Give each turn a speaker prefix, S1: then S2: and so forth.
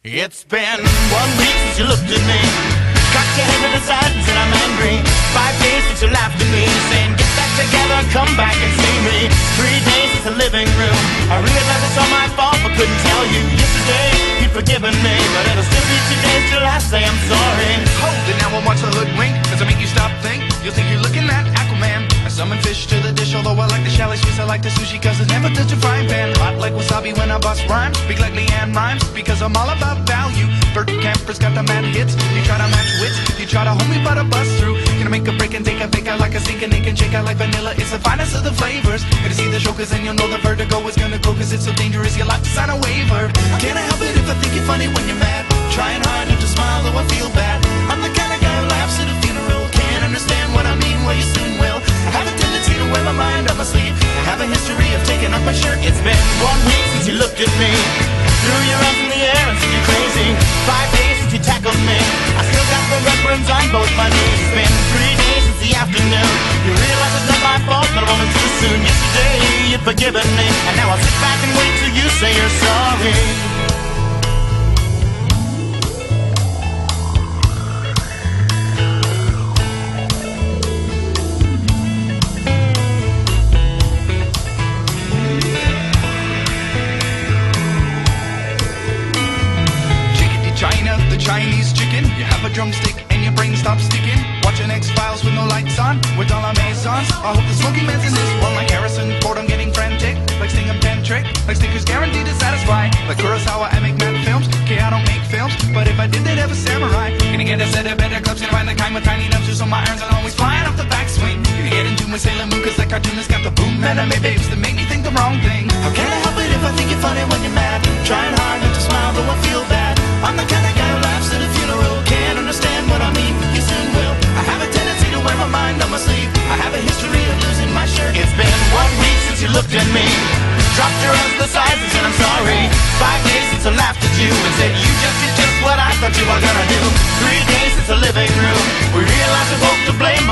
S1: It's been 1 week since you looked at me, cocked your head to the side and said I'm angry. 5 days since you laughed at me, saying get back together, come back and see me. 3 days since the living room, I realized it's all my fault but couldn't tell you. Yesterday you'd forgiven me, but it'll still be 2 days till I say I'm sorry.
S2: Hold it now and watch the hoodwink. Does it make you stop think? You'll think you're looking at Aquaman. I summon fish to the dish, although I like the chalet Swiss, I like the sushi cause it never touch a frying pan. Hot like wasabi when I bust rhymes, speak like Leanne rhymes, because I'm all about value. Bert Camper's got the mad hits, you try to match wits, you try to hold me but I bust through. Gonna make a break and take a fake out like a sink and it can shake out like vanilla. It's the finest of the flavors. Gonna see the show cause then you'll know the vertigo is gonna go cause it's so dangerous you'll have to sign a waiver. Can't I help it if I think you're funny when you're mad? Trying hard not to smile though I feel bad. I'm the kind of guy who laughs at a funeral. Can't understand what I mean, well you soon will. I have a tendency to wear my mind on my sleeve. I have a history of taking off my shirt.
S1: It's been 1 week since you looked at me, threw your arms in the air and said you're crazy. 5 days since you tackled me, I still got the red burns on both my knees. It's been 3 days since the afternoon, you realize it's not my fault but a moment too soon. Yesterday you'd forgiven me, and now I'll sit back and wait till you say you're sorry.
S2: China, the Chinese chicken. You have a drumstick and your brain stops sticking. Watching X-Files with no lights on, with all our Amazons. I hope the smoking man's in this one like Harrison Ford. I'm getting frantic, like Sting and Pen Trick, like stickers guaranteed to satisfy. Like Kurosawa, I make mad films. Okay, I don't make films, but if I did, they'd have a samurai. Gonna get a set of better clubs, gonna find the kind with tiny dumpsters so my irons are always flying off the backswing. Gonna get into my Sailor Moon cause that cartoonist got the boom anime babes that make me think the wrong thing.
S1: How can I help it if I think you're funny when you're mad? Trying hard not to smile though I feel bad. I'm the kind of guy who laughs at a funeral. Can't understand what I mean, you soon will. I have a tendency to wear my mind on my sleeve. I have a history of losing my shirt. It's been 1 week since you looked at me, dropped your arms to the sides and said I'm sorry. 5 days since I laughed at you and said you just did just what I thought you were gonna do. 3 days since the living room, we realized we're both to blame.